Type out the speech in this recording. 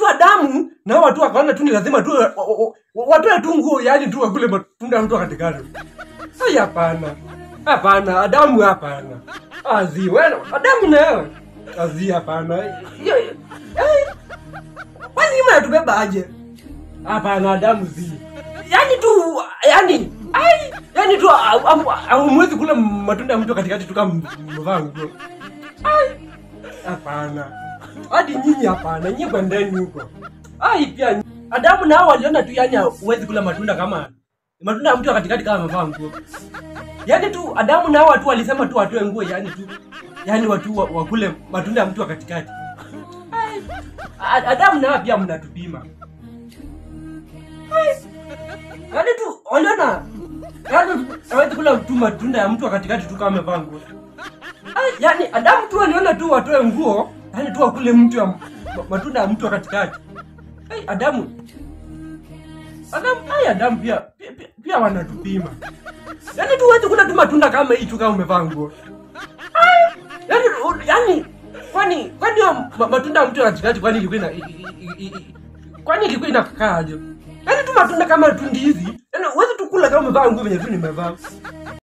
tu Adamu na watu wakaona tu ni lazima tu watoe tu nguo yani tu wakule matunda mtu katikati. Hai hapana. Hapana, Adamu hapana. Azi wewe, Adamu na wewe. Azi hapana. Kwani mnatubeba aje? Hapana, Adamu zi. Yani tu yani tu hamwezi kula matunda ya mtu katikati tu kama mvaa nguo. Hapana. Hadi nyinyi hapana, nyinyi kwendeni huko. Pia Adamu na hao waliona tu yani huwezi kula matunda kama matunda ya mtu katikati kama amevaa nguo. Yani tu Adamu na hao watu walisema tu watoe nguo yani watu wakule matunda ya mtu katikati. Adamu na hao pia mnatupima. Yani tu waliona yani hawezi kula matunda ya mtu katikati tu kama amevaa nguo. Yani Adamu tu waliona tu watoe nguo yani tu wakule matunda ya mtu katikati. Adamu pia wanatupima. Yani tu huwezi kula tu matunda kama hii tu kama umevaa nguo. Yani kwani matunda ya mtu katikati kwani ilikuwa inakaaje? Yani tu matunda kama tu ndizi. Yani huwezi tu kula kama umevaa nguo venye tu nimevaa.